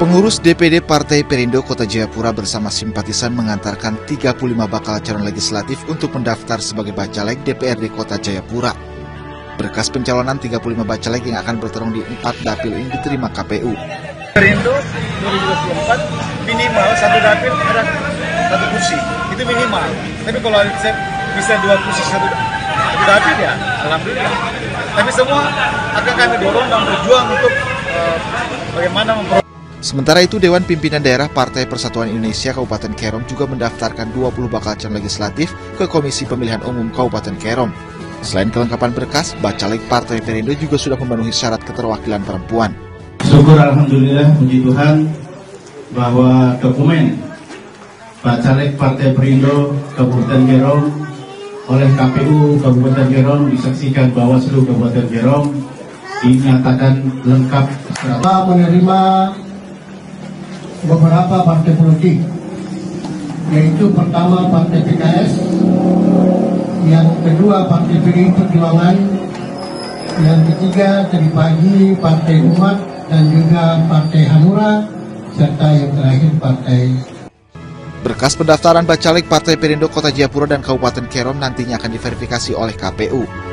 Pengurus DPD Partai Perindo Kota Jayapura bersama simpatisan mengantarkan 35 bakal calon legislatif untuk mendaftar sebagai bacalek DPRD Kota Jayapura. Berkas pencalonan 35 bacalek yang akan bertarung di 4 dapil ini diterima KPU. Perindo 2024 minimal satu dapil ada satu kursi, itu minimal. Tapi kalau bisa 2 kursi satu dapil ya alhamdulillah. Tapi semua akan kami dorong dan berjuang untuk bagaimana memperoleh. Sementara itu, Dewan Pimpinan Daerah Partai Persatuan Indonesia Kabupaten Kerom juga mendaftarkan 20 bakal calon legislatif ke Komisi Pemilihan Umum Kabupaten Kerom. Selain kelengkapan berkas, bacalek Partai Perindo juga sudah memenuhi syarat keterwakilan perempuan. Syukur alhamdulillah, puji Tuhan, bahwa dokumen bacalek Partai Perindo Kabupaten Kerom oleh KPU Kabupaten Kerom disaksikan Bawaslu Kabupaten Kerom dinyatakan lengkap. Menerima beberapa partai politik, yaitu pertama Partai PKS, yang kedua Partai PDI Perjuangan, yang ketiga tadi pagi Partai Umat dan juga Partai Hanura, serta yang terakhir Partai. Berkas pendaftaran bacalek Partai Perindo Kota Jayapura dan Kabupaten Kerom nantinya akan diverifikasi oleh KPU.